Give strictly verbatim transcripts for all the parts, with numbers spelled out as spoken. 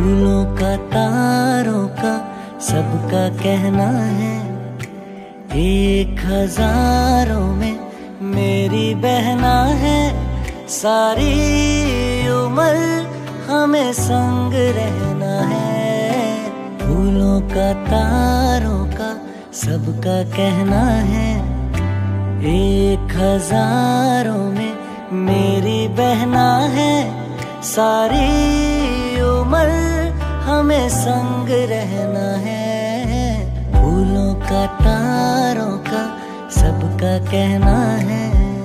फूलों का तारों का सबका कहना है, एक हजारों में मेरी बहना है। सारी उम्र हमें संग रहना है। फूलों का तारों का सबका कहना है, एक हजारों में मेरी बहना है। सारी उम्र हमें संग रहना है। फूलों का तारों का सबका कहना है।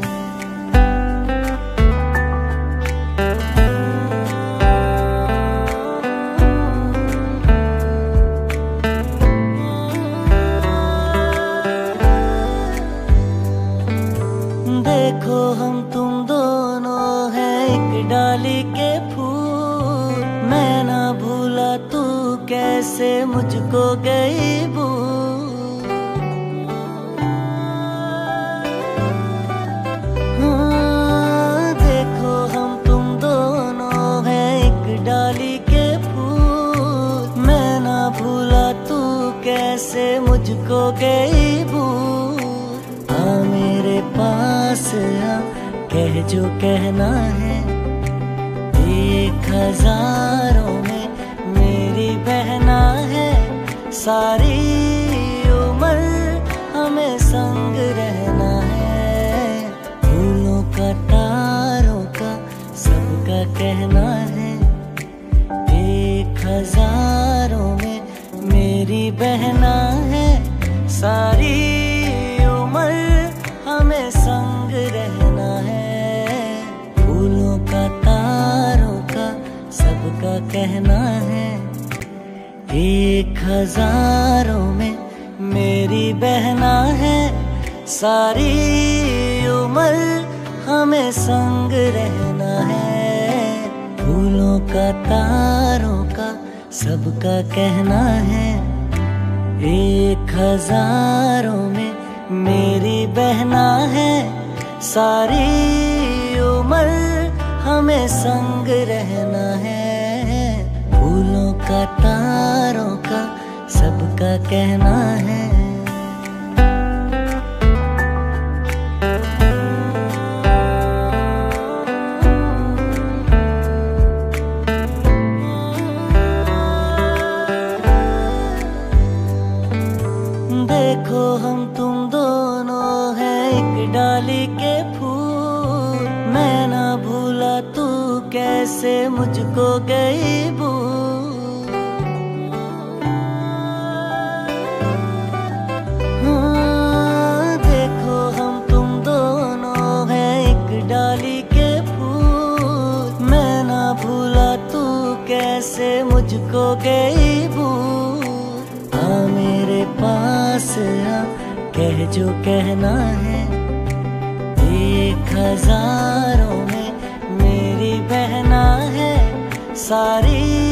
देखो हम तुम दोनों हैं एक डाली के फूल, मैं ना भूला तू कैसे मुझको गई भूल। हाँ, देखो हम तुम दोनों हैं एक डाली के फूल, मैं ना भूला तू कैसे मुझको गई भूल। हाँ मेरे पास आ, कह जो कहना है, एक हजारों में मेरी बहना है। सारी उम्र हमें संग रहना है। फूलों का तारों का सबका कहना है, एक हजारों में मेरी बहना है। सारी उम्र हमें संग रहना है। फूलों का तारों का सबका कहना है, एक हजारों में मेरी बहना है। सारी उम्र हमें संग रहना है। फूलों का तारों का सबका कहना है, एक हजारों में मेरी बहना है। सारी उम्र हमें संग रहना है। फूलों का तारों का सबका कहना है। देखो हम तुम दोनों हैं एक डाली के फूल, मैं ना भूला तू कैसे मुझको गई भूल। हाँ, देखो हम तुम दोनों हैं एक डाली के फूल, मैं ना भूला तू कैसे मुझको गई भूल। हाँ मेरे पास आ, कह जो कहना है, एक हजारों में मेरी बहना है। सारी